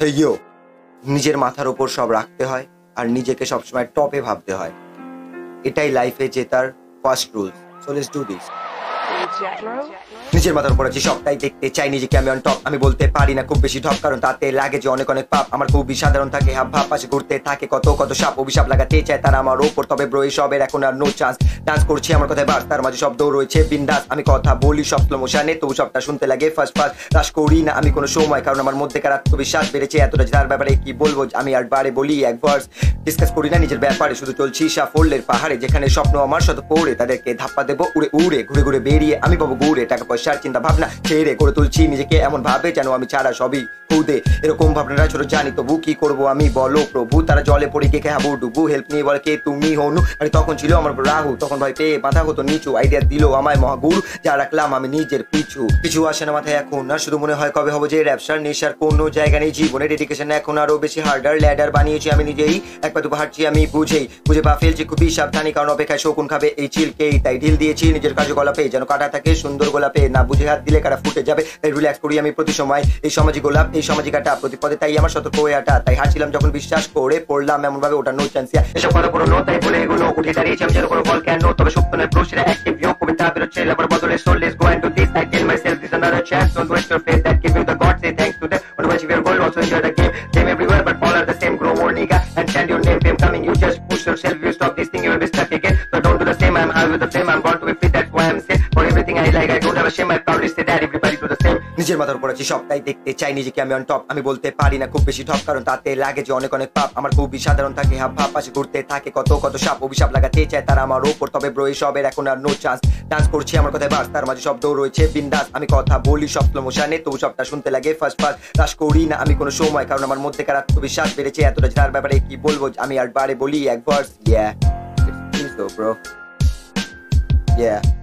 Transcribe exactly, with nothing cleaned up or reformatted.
তো ইয়ো, নিজের মাথার উপর সব রাখতে হয় আর নিজেকে সবসময় টপে ভাবতে হয়। এটাই লাইফে জেতার first rule. So let's do this. নিজের মাথার উপর আছে সবটাই দেখতে চাই নিজেকে আমি অন টপ। আমি বলতে পারি না খুব বেশি ঢপ, কারণ তাতে লাগে যে অনেক অনেক পাপ। আমার খুবই সাধারণ থাকে হাব ভাব, পাশে ঘুরতে থাকে কত কত সাপ। অভিশাপ লাগাতে চায় তারা আমার ওপর, তবে ব্রো সবের এখন আর নো চান্স। ডান্স করছি আমার কথায় বাস, তার মাঝে শব্দ রয়েছে বিন্দাস। আমি কথা বলি সব স্লো মোশনে, তবু সবটা শুনতে লাগে ফার্স্ট ফার্স্ট। রাশ করি না আমি কোনো সময়, কারণ আমার মধ্যেকার আত্মবিশ্বাস বেড়েছে এতটা, তার ব্যাপারে কি বলবো আমি আর বারে বলি এক ভার্স। ডিসকাস করি না নিজের ব্যাপারে, শুধু চলছি সাফল্যের পাহাড়ে। যেখানে স্বপ্ন আমার শত পড়ে, তাদেরকে ধাপ্পা দেবো উড়ে উড়ে, ঘুরে ঘুরে বেরিয়ে আমি পাবো ঘুরে। টাকা পয়সার চিন্তা ভাবনা ছেড়ে করে তুলছি নিজেকে এমন ভাবে যেন আমি ছাড়া সবই খুদে। এরকম ভাবনাটা ছোট জানি, তবু কি করবো আমি বলো প্রভু। তারা জলে পড়ে কে হাবু ডুবু, হেল্প নিয়ে বলে কে তুমি হনু। আরে তখন ছিল আমার রাহু, তখন ভয় পেয়ে মাথা হতো নিচু। আইডিয়া দিল আমায় মহাগুরু, যা রাখলাম আমি নিজের পিছু। কিছু আসে না মাথায় এখন আর, শুধু মনে হয় কবে হবো যে ব্যবসার নেশার কোনো জায়গা নেই জীবনে। ডেডিকেশন এখন আরো বেশি হার্ডার, ল্যাডার বানিয়েছি আমি নিজেই। একবার দুবার হাঁটছি আমি বুঝেই, বুঝে পা ফেলছি খুবই সাবধানী, কারণ অপেক্ষায় শকুন খাবে এই চিলকেই। তাই ঢিল দিয়েছি নিজের কার্যকলাপে, যেন কাটা থাকে সুন্দর গোলাপে। না বুঝে হাত দিলে কাটা ফুটে যাবে, তাই রিল্যাক্স করি আমি প্রতি সময়। এই সামাজিক গোলাপ এই সামাজিক আটা প্রতি পদে, তাই আমার সতর্ক হয়ে আটা। তাই হাঁটছিলাম যখন বিশ্বাস করে পড়লাম এমন ভাবে ওটা নো চান্সিয়া। এসব কথা পুরো নো, তাই বলে এগুলো উঠে দাঁড়িয়েছি আমি যেন কোনো বল কেন। তবে সত্য নয় প্রশ্নে অ্যাক্টিভ ইউ, কবিতা বেরোচ্ছে লেবার বদলে। So let's go and do this. I tell myself this another chance, don't waste your faith that give you the God, say thanks to them who achieve your goal. Also enjoy the game, same everywhere but all are the same. Grow more nigga and chant your name, fame coming, you just push yourself. You stop this thing you will be stuck again, so don't do the same. I'm high with the flame, I'm born to be free, that's why I'm safe. For everything I like I don't have a shame, I proudly say that everybody do the same. নিজের মাথার উপর আছে সবটাই দেখতে চাই নিজেকে আমি on top. আমি বলতে পারি না খুব বেশি ঢপ, কারণ তাতে লাগে যে অনেক অনেক পাপ। আমার খুবই সাধারণ থাকে হাব ভাব, পাশে ঘুরতে থাকে কত কত সাপ। অভিশাপ লাগাতে চায় তারা আমার ওপর, তবে ব্রো সবের এখন আর নো চান্স। ডান্স করছি আমার কথায় বাস, তার মাঝে শব্দ রয়েছে বিন্দাস। আমি কথা বলি সব স্লো মোশনে, তবু সবটা শুনতে লাগে ফার্স্ট ফার্স্ট। রাশ করি না আমি কোনো সময়, কারণ আমার মধ্যেকার আত্মবিশ্বাস বেড়েছে এতটা, তার ব্যাপারে কি বলবো আমি আর বারে বলি এক verse. Yeah, it's bro, yeah.